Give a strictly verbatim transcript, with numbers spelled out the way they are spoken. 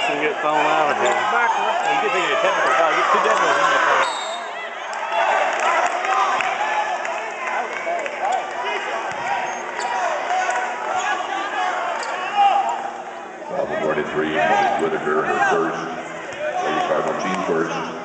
It's going to get thrown out of here. You get thinking a technical foul. You get two technicals in the foul. Foul awarded three, Whitaker, her first. Lady Cardinal team first.